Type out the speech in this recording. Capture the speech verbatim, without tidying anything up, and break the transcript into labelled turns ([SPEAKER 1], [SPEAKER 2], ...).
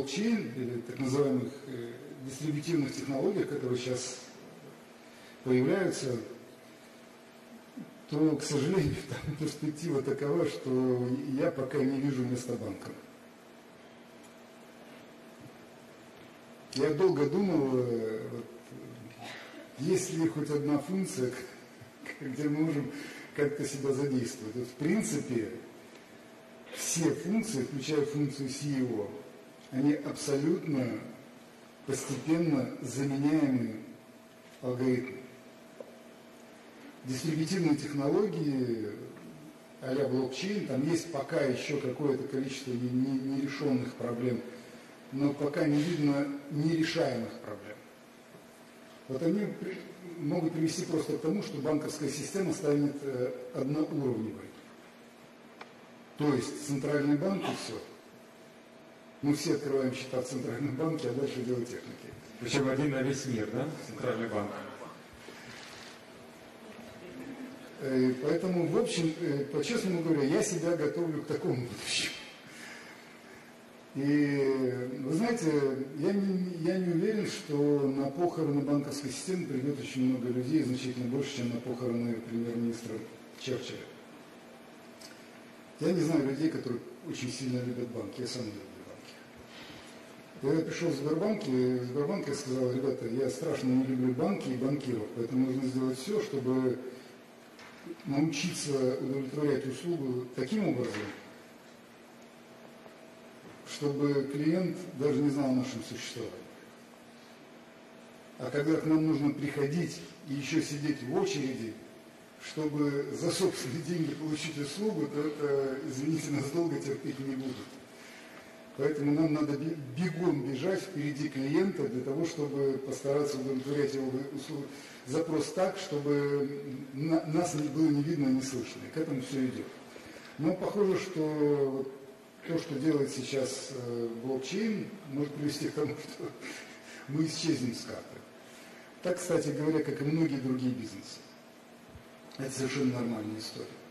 [SPEAKER 1] блокчейн или так называемых дистрибутивных технологиях, которые сейчас появляются, то, к сожалению, там перспектива такова, что я пока не вижу места банка. Я долго думал, вот, есть ли хоть одна функция, где мы можем как-то себя задействовать. Вот, в принципе, все функции, включая функцию си и о, они абсолютно постепенно заменяемы алгоритмами. Дистрибутивные технологии а-ля блокчейн, там есть пока еще какое-то количество нерешенных проблем, но пока не видно нерешаемых проблем. Вот они могут привести просто к тому, что банковская система станет одноуровневой. То есть центральный банк и все. Мы все открываем счета в центральном банке, а дальше дело техники.
[SPEAKER 2] Причем один на весь мир, да? Центральный банк.
[SPEAKER 1] Поэтому, в общем, по-честному говоря, я себя готовлю к такому будущему. И, вы знаете, я не, я не уверен, что на похороны банковской системы придет очень много людей, значительно больше, чем на похороны премьер-министра Черчилля. Я не знаю людей, которые очень сильно любят банки, я сам люблю банки. Когда я пришел в Сбербанк, и в Сбербанк я сказал: ребята, я страшно не люблю банки и банкиров, поэтому нужно сделать все, чтобы научиться удовлетворять услугу таким образом, чтобы клиент даже не знал о нашем существовании. А когда к нам нужно приходить и еще сидеть в очереди, чтобы за собственные деньги получить услугу, то это, извините, нас долго терпеть не будут. Поэтому нам надо бегом бежать впереди клиента для того, чтобы постараться удовлетворять его услугу, запрос так, чтобы на, нас не было не видно, не слышно. И к этому все идет. Но похоже, что то, что делает сейчас э, блокчейн, может привести к тому, что мы исчезнем с карты. Так, кстати говоря, как и многие другие бизнесы. Это совершенно нормальная история.